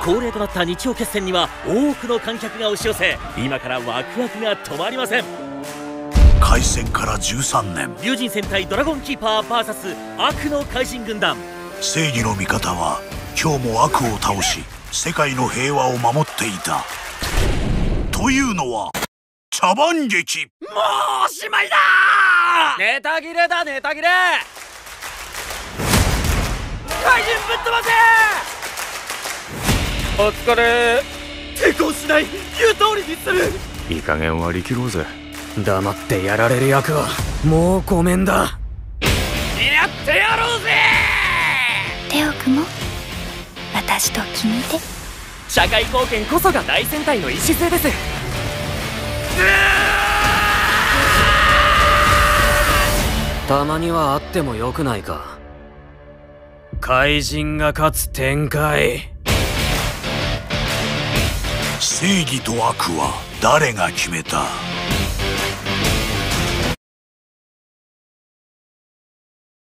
恒例となった日曜決戦には多くの観客が押し寄せ、今からワクワクが止まりません。 開戦から13年、 龍神戦隊ドラゴンキーパー VS 悪の怪人軍団。 正義の味方は今日も悪を倒し世界の平和を守っていた。というのは茶番劇。 もうおしまいだー。ネタ切れだ、ネタ切れ。怪人ぶっ飛ばせ。お疲れ。抵抗しない、言う通りにする。 いい加減割り切ろうぜ。 黙ってやられる役はもうごめんだ。 やってやろうぜ。 手を組もう、私と君で。 社会貢献こそが大戦隊の礎です。たまにはあってもよくないか。怪人が勝つ展開。 正義と悪は誰が決めた？